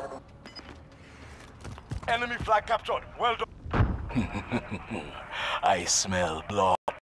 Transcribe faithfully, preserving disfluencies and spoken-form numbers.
Enemy flag captured. Well done. I smell blood.